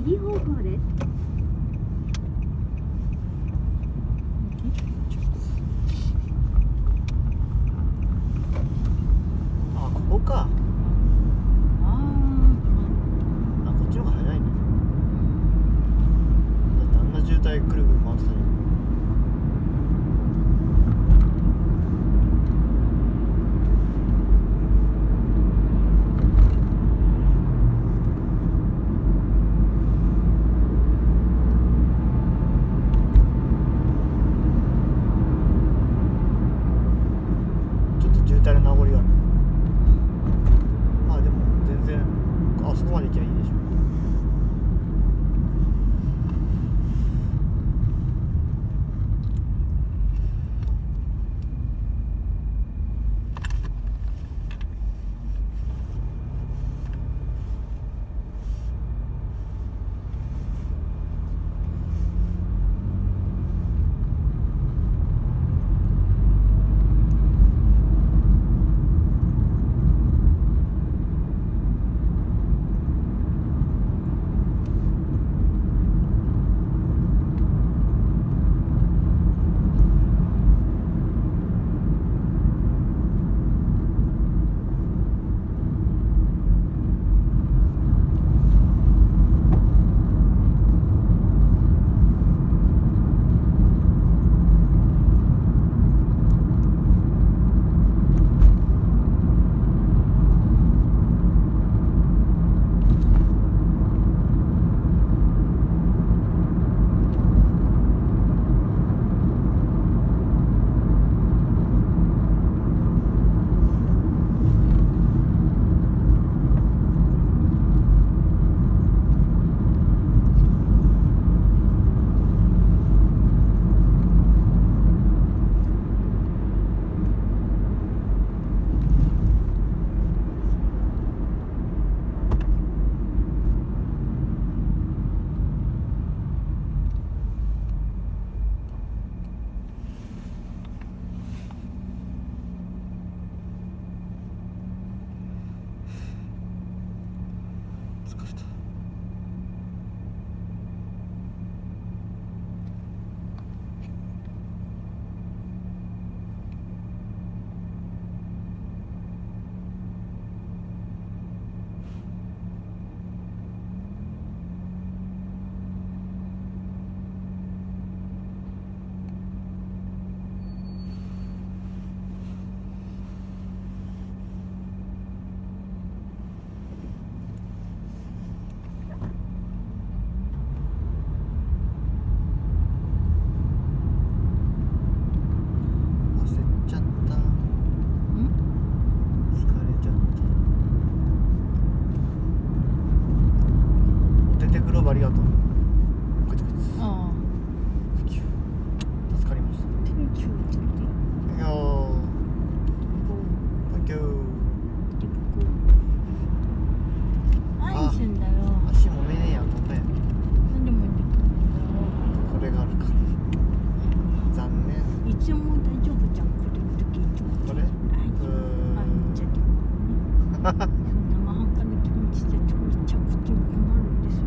右方向です。 あ、ここか。あ、こっちの方が早いね。だってあんな渋滞ぐるぐる回ってたのに。渋滞の名残がある。まあでも全然あそこまで行きゃいいでしょ。疲れた。ありがとう。こいつこいつ。 ああ。 助かりました。 Thank you. Thank you. Thank you. 何すんだよ。 足もめねえや、ごめん。 なんでもできるんだよ。 これがあるから。残念。 いつも大丈夫じゃん。これの時いつも。 これ？ じゃあ生半可な気持ちでめちゃくちゃ困るんですよ。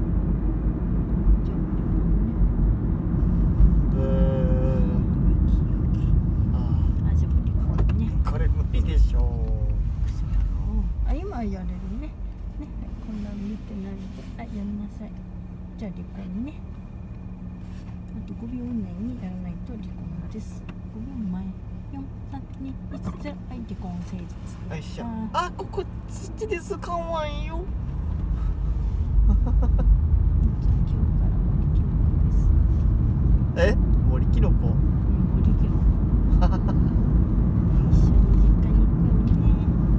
これ無理でしょう。 あ、今やれるね。ね、こんな見てないで、あ、やんなさい。じゃあ離婚ね。あと5秒以内にやらないと離婚です。5秒前。4、3、2、1、0、はい、離婚成立。 よいしょ。あ、ここ土です。かわいいよ。 今日から森きのこです。 え、森きのこ。 森きのこ。一緒に実家に行こうね。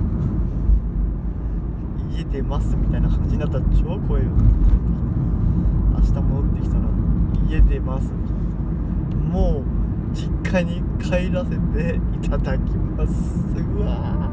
家出ますみたいな感じになったら超怖いよ。明日戻ってきたら家出ます。もう実家に帰らせていただきます。うわー。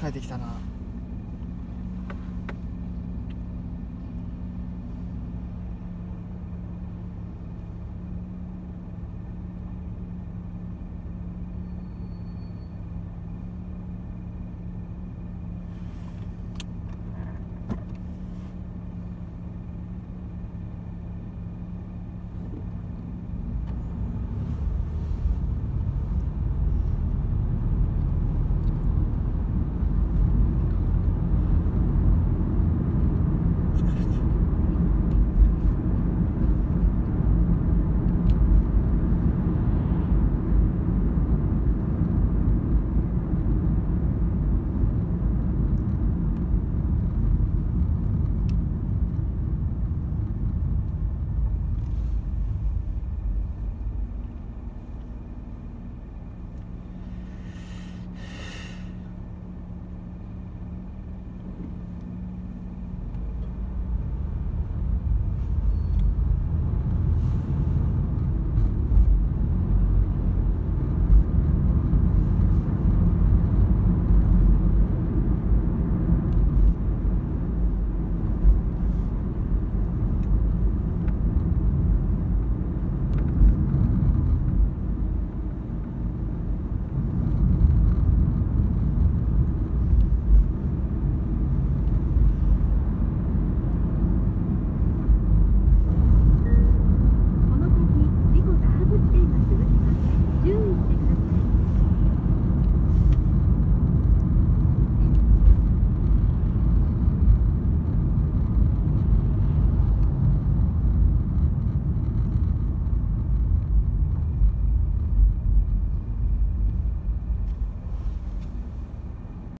疲れてきたな。